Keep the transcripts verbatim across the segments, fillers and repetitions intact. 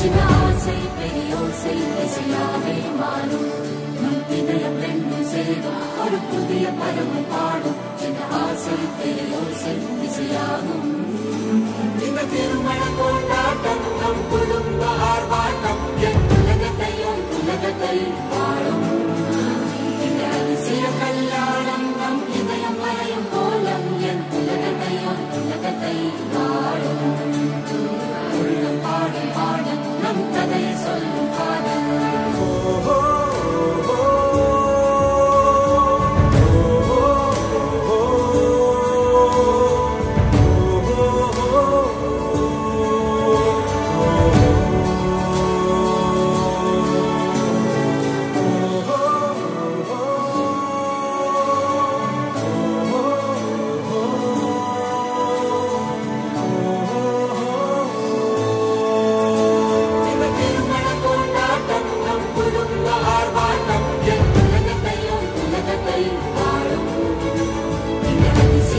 சின்ன ஆசை பெரியோசை இசையாவே மாறும் நம் இதயம் ரெண்டும் சேரும் ஒரு புதிய பருவம் பாடும் சின்ன ஆசை பெரியோசை இசையாகும் இந்த திருமண கொண்டாட்டம் நம் குடும்ப ஆர்ப்பாட்டம் என் உலகத்தையும் உலகத்தை வாழும் இந்த அதிசய கல்யாணம் நம் இதயம் வரையும் கோலம் என் உலகத்தையும் உலகத்தை வாழும் உள்ளம் பாடும் பாடும் நம் கதையை சொல்லும் காதல்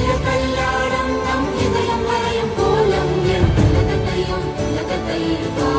கல்யாணம் நம் இதயம் வரையும் கோலம் என் உலகத்தையும் உலகத்தை